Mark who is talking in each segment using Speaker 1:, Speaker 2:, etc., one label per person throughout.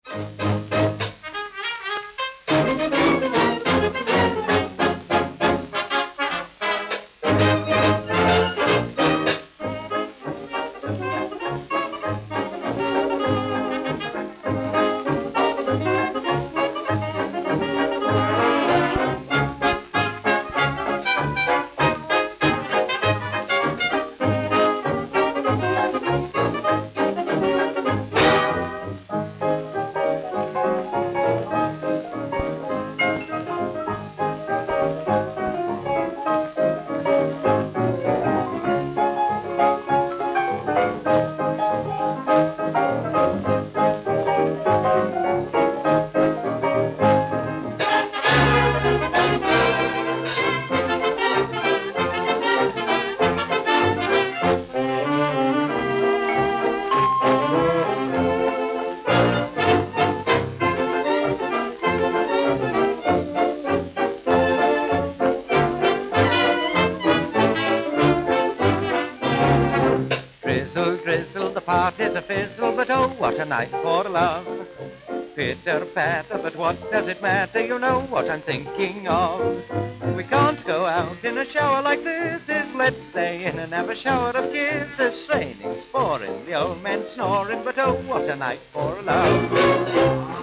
Speaker 1: Drizzle, drizzle, the party's a fizzle, but oh, what a night for love. Pitter-patter, but what does it matter? You know what I'm thinking of. We can't go out in a shower like this. Let's stay in and have a shower of kisses. It's raining, it's pouring, the old man snoring, but oh, what a night for love.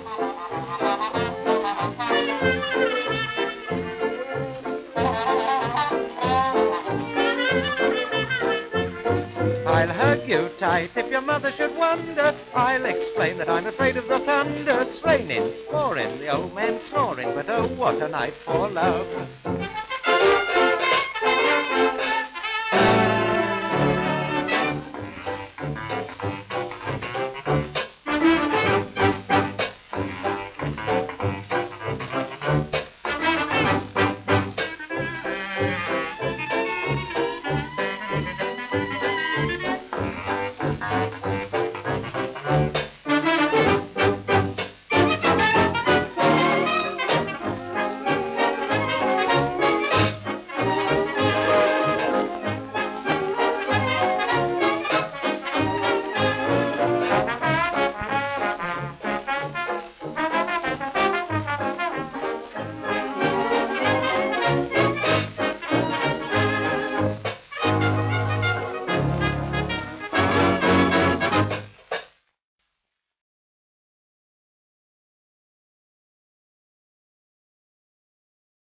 Speaker 1: I'll hug you tight if your mother should wonder. I'll explain that I'm afraid of the thunder. It's raining, pouring, the old man snoring, but oh, what a night for love.